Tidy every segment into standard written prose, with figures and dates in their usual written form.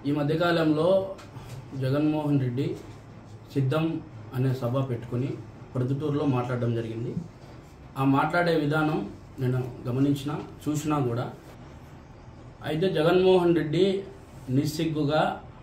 ఈ మధ్యకాలంలో జగన్మోహన్ రెడ్డి సిద్ధం అనే సభ పెట్టుకుని ప్రొద్దుటూరులో మాట్లాడడం జరిగింది. ఆ మాట్లాడే విధానం నేను చూసినా కూడా అయితే జగన్మోహన్ రెడ్డి నిస్సిగ్గుగా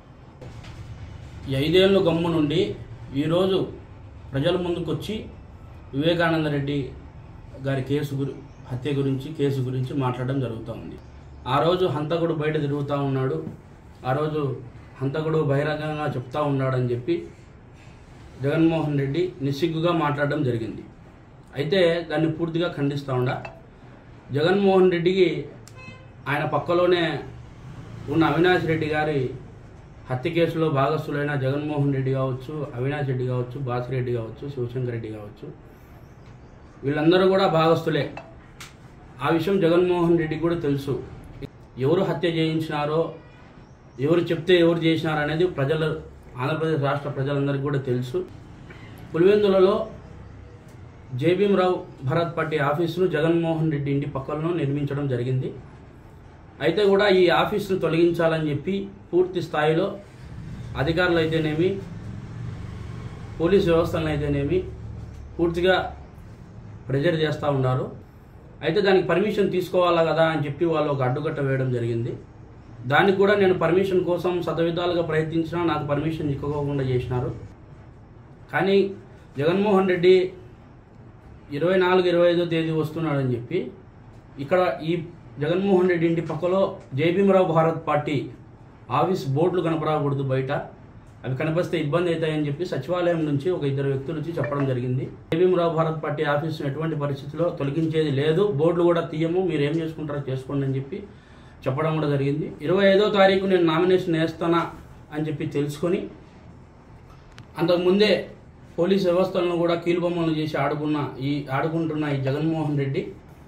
5 ఏళ్ళ గమ్ము నుండి ఈరోజు ప్రజల ముందుకు వచ్చి వివేకానంద రెడ్డి గారి హత్య గురించి మాట్లాడడం జరుగుతూ. ఆ రోజు హంతకుడు బయట తిరుగుతూ ఉన్నాడు, ఆ రోజు హంతకుడు బహిరంగంగా చెప్తా ఉన్నాడని చెప్పి జగన్మోహన్ రెడ్డి నిస్సిగ్గుగా మాట్లాడడం జరిగింది. అయితే దాన్ని పూర్తిగా ఖండిస్తూ జగన్మోహన్ రెడ్డికి ఆయన పక్కలోనే ఉన్న అవినాష్ రెడ్డి గారి హత్య కేసులో భాగస్థులైన జగన్మోహన్ రెడ్డి కావచ్చు, అవినాష్ రెడ్డి కావచ్చు, బాసిరెడ్డి కావచ్చు, శివశంకర్ రెడ్డి కావచ్చు, వీళ్ళందరూ కూడా భాగస్థులే. ఆ విషయం జగన్మోహన్ రెడ్డికి కూడా తెలుసు. ఎవరు హత్య చేయించినారో, ఎవరు చెప్తే ఎవరు చేసినారో అనేది ఆంధ్రప్రదేశ్ రాష్ట్ర ప్రజలందరికీ కూడా తెలుసు. పులివెందులలో జేబీఎం భరత్ పార్టీ ఆఫీసును జగన్మోహన్ రెడ్డి ఇంటి పక్కన నిర్మించడం జరిగింది. అయితే కూడా ఈ ఆఫీసును తొలగించాలని చెప్పి పూర్తి స్థాయిలో అధికారులు అయితేనేమి, పోలీసు వ్యవస్థలను అయితేనేమి పూర్తిగా ప్రెజర్ చేస్తూ ఉన్నారు. అయితే దానికి పర్మిషన్ తీసుకోవాలా కదా అని చెప్పి వాళ్ళు ఒక అడ్డుకట్ట వేయడం జరిగింది. దానికి కూడా నేను పర్మిషన్ కోసం శతవిధాలుగా ప్రయత్నించినా నాకు పర్మిషన్ ఇవ్వకుండా చేసినారు. కానీ జగన్మోహన్ రెడ్డి 24-25వ తేదీ వస్తున్నాడని చెప్పి ఇక్కడ ఈ జగన్మోహన్ రెడ్డి ఇంటి పక్కలో జేబీఎం భారత్ పార్టీ ఆఫీస్ బోర్డులు కనపడకూడదు, బయట అవి కనిపిస్తే ఇబ్బంది అవుతాయని చెప్పి సచివాలయం నుంచి ఒక 2 వ్యక్తులు వచ్చి చెప్పడం జరిగింది. జేబీఎం భారత్ పార్టీ ఆఫీసును ఎటువంటి పరిస్థితిలో తొలగించేది లేదు, బోర్డులు కూడా తీయము, మీరు ఏం చేసుకుంటారో చేసుకోండి అని చెప్పి చెప్పడం కూడా జరిగింది. 25వ తారీఖు నేను నామినేషన్ వేస్తానా అని చెప్పి తెలుసుకొని అంతకుముందే పోలీస్ వ్యవస్థలను కూడా కీలుబొమ్మలు చేసి ఆడుకుంటున్న ఈ జగన్మోహన్ రెడ్డి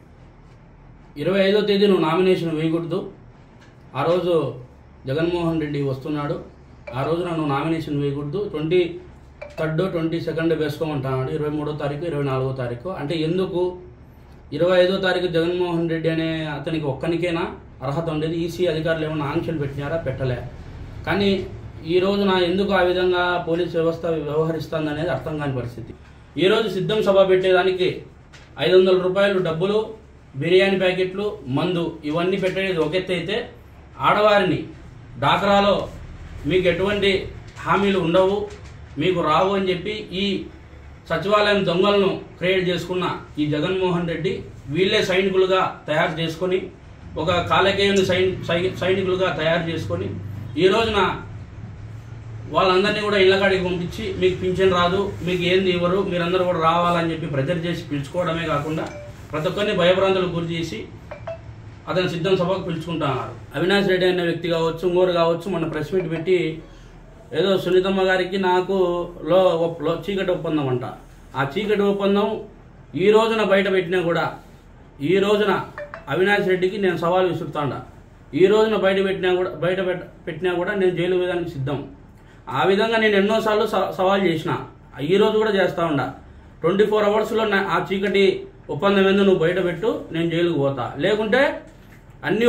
25వ తేదీ నువ్వు నామినేషన్ వేయకూడదు, ఆ రోజు జగన్మోహన్ రెడ్డి వస్తున్నాడు, ఆ రోజు నువ్వు నామినేషన్ వేయకూడదు, 23rd 22nd వేసుకోమంటున్నాడు, 23వ తారీఖు 24వ తారీఖు. అంటే ఎందుకు 25వ తారీఖు జగన్మోహన్ రెడ్డి అనే అతనికి ఒక్కనికేనా అర్హత ఉండేది? ఈసీ అధికారులు ఏమైనా ఆంక్షలు పెట్టినారా? పెట్టలే. కానీ ఈ రోజున ఎందుకు ఆ విధంగా పోలీస్ వ్యవస్థ వ్యవహరిస్తుంది అనేది అర్థం కాని పరిస్థితి. ఈరోజు సిద్ధం సభ పెట్టేదానికి 500 రూపాయలు డబ్బులు, బిర్యానీ ప్యాకెట్లు, మందు ఇవన్నీ పెట్టేది ఒక ఎత్తు అయితే, ఆడవారిని డాక్రాలో మీకు ఎటువంటి హామీలు ఉండవు, మీకు రావు అని చెప్పి ఈ సచివాలయం దొంగలను క్రియేట్ చేసుకున్న ఈ జగన్మోహన్ రెడ్డి వీళ్ళే సైనికులుగా తయారు చేసుకొని, ఒక కాలకేయుని సైనికులుగా తయారు చేసుకొని ఈ రోజున వాళ్ళందరినీ కూడా ఇళ్లకాడికి పంపించి మీకు పింఛన్ రాదు, మీకు ఏంది ఇవ్వరు, మీరందరూ కూడా రావాలని చెప్పి ప్రెజర్ చేసి పిలుచుకోవడమే కాకుండా ప్రతి ఒక్కరిని భయభ్రాంతులకు గురి చేసి అతను సిద్ధం సభకు పిలుచుకుంటున్నారు. అవినాష్ రెడ్డి అనే వ్యక్తి కావచ్చు, ఇంకోరు కావచ్చు, మన ప్రెస్ మీట్ పెట్టి ఏదో సునీతమ్మ గారికి నాకు చీకటి ఒప్పందం అంట. ఆ చీకటి ఒప్పందం ఈ రోజున బయట పెట్టినా కూడా, ఈ రోజున అవినాష్ రెడ్డికి నేను సవాల్ విసురుతాండా, ఈ రోజున బయట పెట్టినా కూడా నేను జైలు వేయడానికి సిద్ధం. ఆ విధంగా నేను ఎన్నోసార్లు సవాల్ చేసిన, ఈ రోజు కూడా చేస్తా ఉండా. 24 అవర్స్లో ఆ చీకటి ఒప్పందం ఏందో నువ్వు బయట పెట్టు, నేను జైలుకు పోతా, లేకుంటే అన్నీ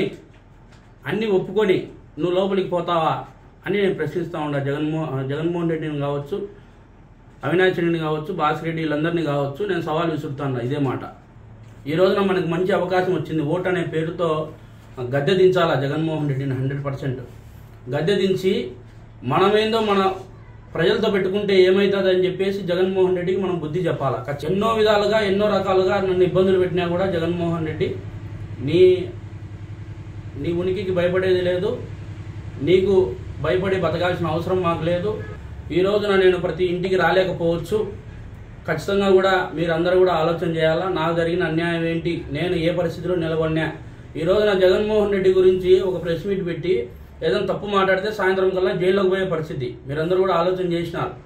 ఒప్పుకొని నువ్వు లోపలికి పోతావా అని నేను ప్రశ్నిస్తూ ఉండా. జగన్మోహన్ రెడ్డిని కావచ్చు, అవినాష్ రెడ్డిని కావచ్చు, బాసిరెడ్డి వీళ్ళందరినీ కావచ్చు నేను సవాల్ విసురుతాను. ఇదే మాట. ఈ రోజున మనకు మంచి అవకాశం వచ్చింది. ఓటు అనే పేరుతో గద్దె దించాలా జగన్మోహన్ రెడ్డిని, 100% గద్దె దించి మనమేందో మన ప్రజలతో పెట్టుకుంటే ఏమవుతుంది అని చెప్పేసి జగన్మోహన్ రెడ్డికి మనం బుద్ధి చెప్పాలా. ఎన్నో విధాలుగా ఎన్నో రకాలుగా నన్ను ఇబ్బందులు పెట్టినా కూడా జగన్మోహన్ రెడ్డి నీ ఉనికికి భయపడేది లేదు, నీకు భయపడి బతకాల్సిన అవసరం మాకు లేదు. ఈ రోజున నేను ప్రతి ఇంటికి రాలేకపోవచ్చు, ఖచ్చితంగా కూడా మీరందరూ కూడా ఆలోచన చేయాలా, నాకు జరిగిన అన్యాయం ఏంటి, నేను ఏ పరిస్థితిలో నిలబడినా. ఈ రోజున జగన్మోహన్ రెడ్డి గురించి ఒక ప్రెస్ మీట్ పెట్టి ఏదైనా తప్పు మాట్లాడితే సాయంత్రం కల్లా జైల్లోకి పోయే పరిస్థితి మీరందరూ కూడా ఆలోచన చేసినారు.